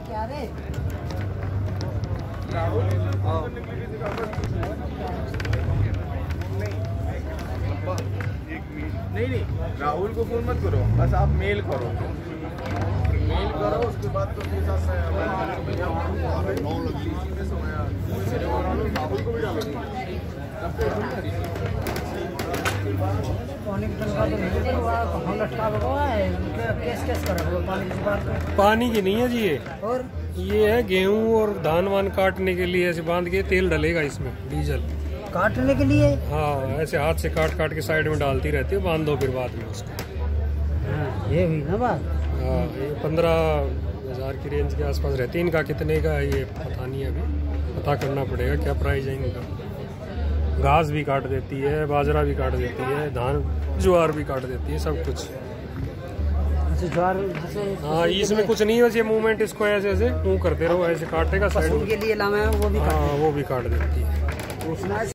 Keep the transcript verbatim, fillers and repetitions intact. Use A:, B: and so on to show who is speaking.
A: क्या रे?
B: नहीं नहीं राहुल को फोन मत करो, बस आप मेल करो, मेल करो उसके बाद तो मेरे साथ राहुल को भी डालोगे।
A: पानी की तनख्वाह तो नहीं देते, वो कहाँ लटका हुआ है, केस केस कर रहे हो पानी की बात।
C: पानी की नहीं है जी ये,
A: और
C: ये है गेहूं और धान वान काटने के लिए ऐसे बांध के तेल डलेगा इसमें, डीजल
A: काटने के लिए।
C: हाँ, ऐसे हाथ से काट काट के साइड में डालती रहती है, बांध दो फिर बाद में उसको।
A: हाँ, ये हुई ना बात।
C: हाँ, ये पंद्रह हजार की रेंज के आसपास रहती है। इनका कितने का है ये पता नहीं, अभी पता करना पड़ेगा क्या प्राइस है इनका। घास भी काट देती है, बाजरा भी काट देती है, धान ज्वार भी काट देती है, सब कुछ।
A: ज्वार जैसे
C: हाँ, इसमें कुछ नहीं है, बस ये मूवमेंट इसको ऐसे ऐसे मूव करते रहो, ऐसे काटेगा साइड
A: के लिए लाना है वो भी
C: हाँ, वो भी काट देती है।